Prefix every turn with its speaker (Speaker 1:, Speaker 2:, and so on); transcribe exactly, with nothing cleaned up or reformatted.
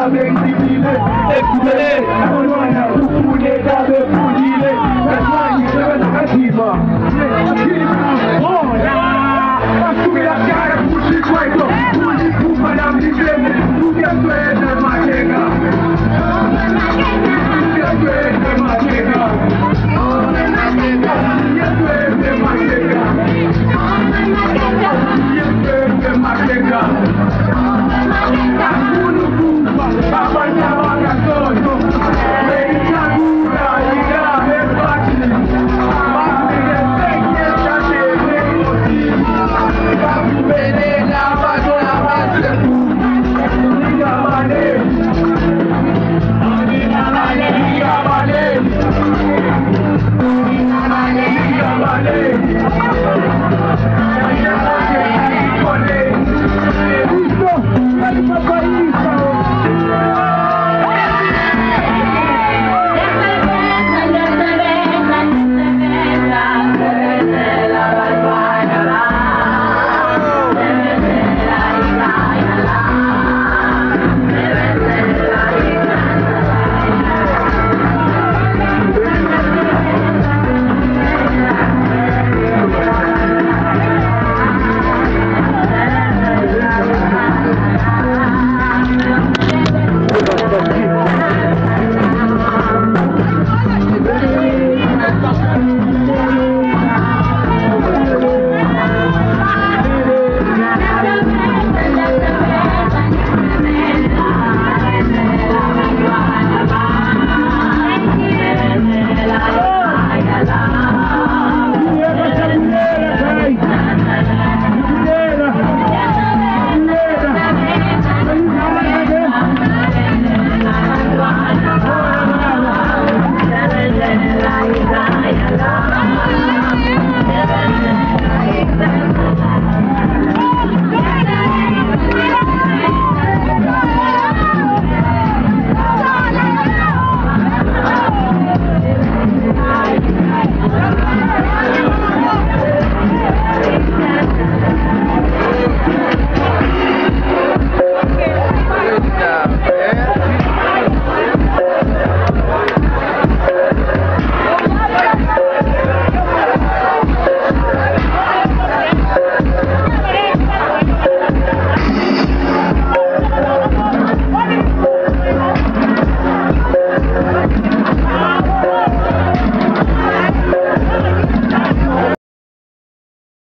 Speaker 1: avec Zibile, écoutez, on a beaucoup d'états de foudile, la soigne de la Hatima. Oh là, on trouve la cara pour ce cuento, pour les coups, madame Zibile, vous êtes prêts de ma guéga. Vous êtes prêts de ma guéga. Vous êtes prêts de ma guéga. Vous êtes prêts de ma guéga.